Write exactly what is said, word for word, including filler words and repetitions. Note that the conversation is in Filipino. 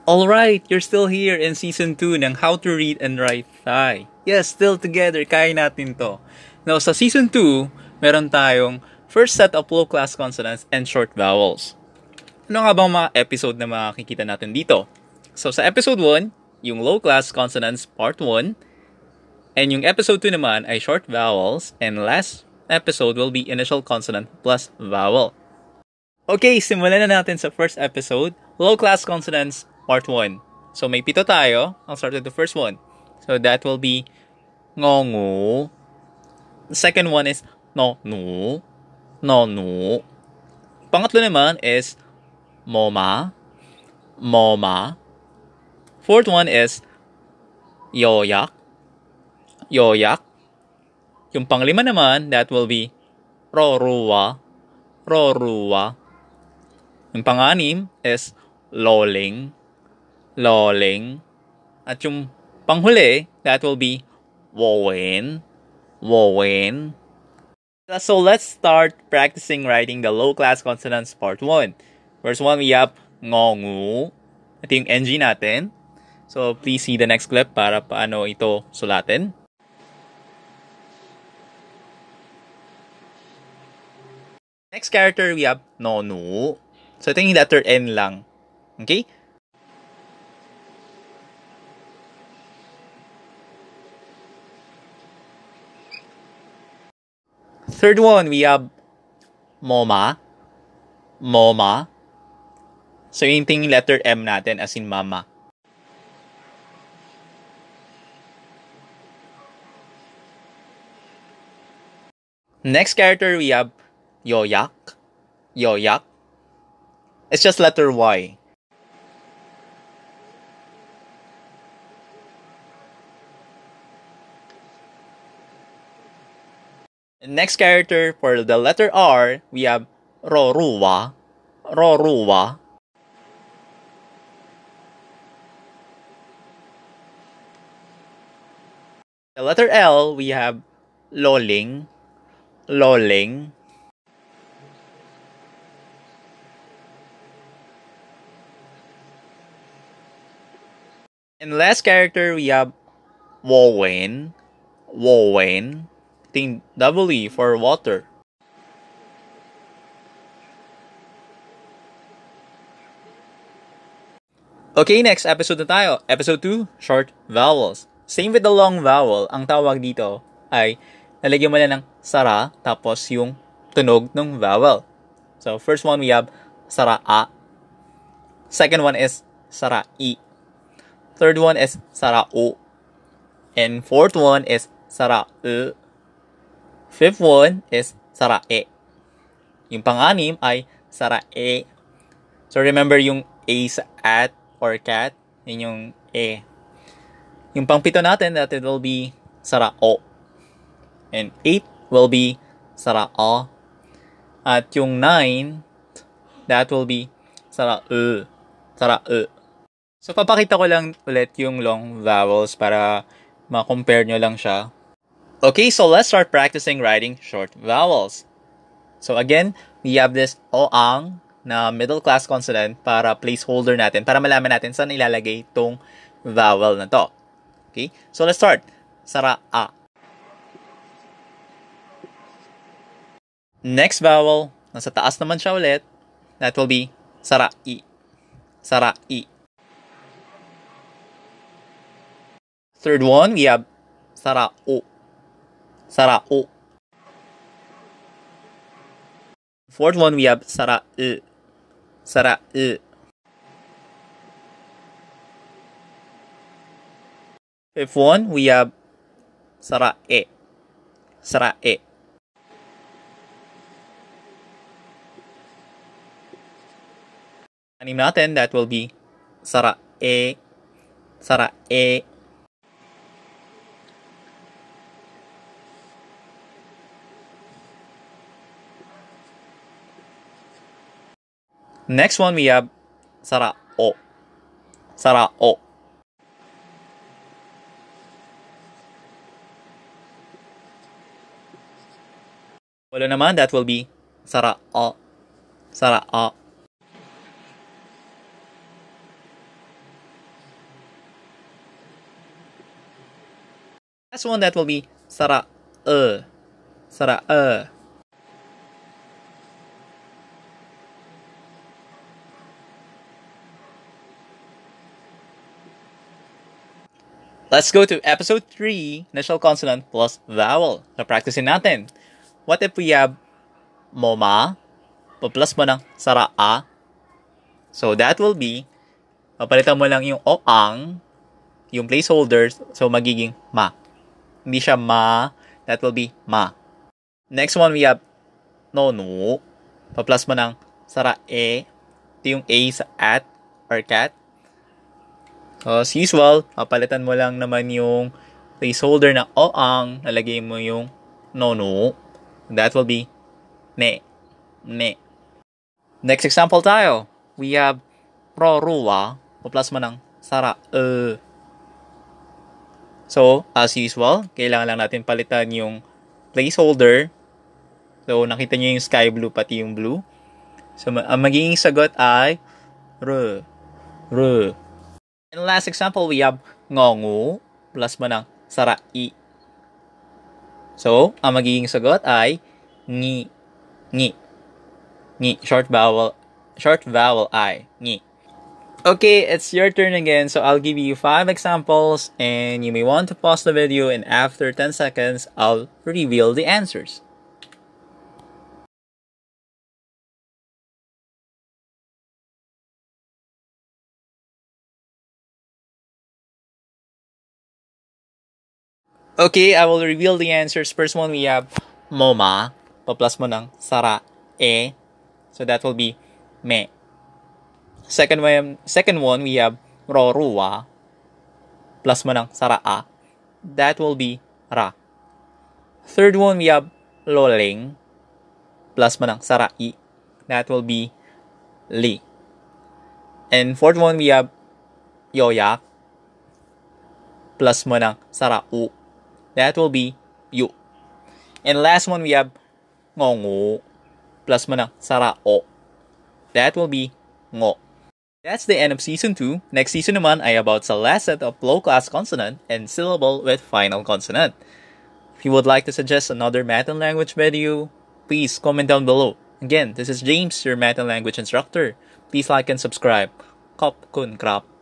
Alright, you're still here in Season two ng How to Read and Write Thai. Yes, still together, kaya natin to. Now, sa Season two, meron tayong first set of low-class consonants and short vowels. Ano nga bang mga episode na makikita natin dito? So, sa Episode one, yung low-class consonants Part one, and yung Episode two naman ay short vowels, and last episode will be initial consonant plus vowel. Okay, simulan na natin sa first episode, low-class consonants Part one. So, may pito tayo. I'll start with the first one. So, that will be ngongu. The second one is no nu. No nu. Pangatlo naman is moma. Moma. Fourth one is yoyak. Yoyak. Yung panglima naman, that will be roruwa. Roruwa. Yung panganim is loling. Loling. At yung panghuli, that will be wowen. Wowen. So let's start practicing writing the low-class consonants part one. First one, we have ngongu. Ito yung N G natin. So please see the next clip para paano ito sulatin. Next character, we have nonu. So ito yung letter N lang. Okay? Third one, we have moma. Moma. So, yung ting letter M natin as in mama. Next character, we have yoyak. Yoyak. It's just letter Y. Next character, for the letter R, we have roruwa. Roruwa. The letter L, we have loling. Loling. And last character, we have wowen. Wowen. Ting W for water. Okay, next episode na tayo. Episode two, short vowels. Same with the long vowel. Ang tawag dito ay nalagyan mo na ng sara tapos yung tunog ng vowel. So, first one we have sara a. Second one is sara i. Third one is sara u. And fourth one is sara e. Fifth one is sara e. Yung pang-anim ay sara e. So remember yung a sa at or cat, yun yung e. Yung pang-pito natin, that it will be sara o. And eight will be sara a. At yung nine, that will be sara e. Sara e. So papakita ko lang ulit yung long vowels para ma-compare nyo lang siya. Okay, so let's start practicing writing short vowels. So again, we have this oang na middle class consonant para placeholder natin, para malaman natin saan ilalagay itong vowel na to. Okay, so let's start. Sara a. Next vowel, nasa taas naman siya ulit, that will be sara i. Sara i. Third one, we have sara o. Sara o. Fourth one, we have sara e. Sara e. Fifth one, we have sara e. Sara e. Anim natin, that will be sara e. Sara e. Next one, we have sara o. Sara o. Wala naman, that will be sara a. Sara a. Last one, that will be sara e. Sara e. Let's go to episode three, initial consonant plus vowel. Na practicein natin. What if we have moma, plus mo ng sara a? So that will be, papalitan mo lang yung o ang, yung placeholder, so magiging ma. Hindi siya ma, that will be ma. Next one, we have no no, plus mo ng sara e. Ito yung a sa at or cat. So, as usual, papalitan mo lang naman yung placeholder na o ang, nalagay mo yung no no. That will be ne. Ne. Next example tayo. We have proruwa, plus mo ng sara e. So, as usual, kailangan lang natin palitan yung placeholder. So, nakita nyo yung sky blue pati yung blue. So, ang magiging sagot ay r. R. In the last example, we have ngongu, plus mo ng sara i. So, ang magiging sagot ay ngi. Ngi. Ngi. Short vowel. Short vowel I. Ngi. Okay, it's your turn again. So, I'll give you five examples and you may want to pause the video, and after ten seconds, I'll reveal the answers. Okay, I will reveal the answers. First one, we have moma, plus mo ng sara e. So that will be me. Second one, second one we have roruwa, plus mo ng sara a. That will be ra. Third one, we have loleng, plus mo ng sara i. That will be li. And fourth one, we have yoyak, plus mo ng sara u. That will be yu. And last one, we have ngongu, plus mo ng sara o. That will be ngo. That's the end of season two. Next season naman ay about sa last set of low-class consonant and syllable with final consonant. If you would like to suggest another math and language video, please comment down below. Again, this is James, your math and language instructor. Please like and subscribe. Kop kun krap.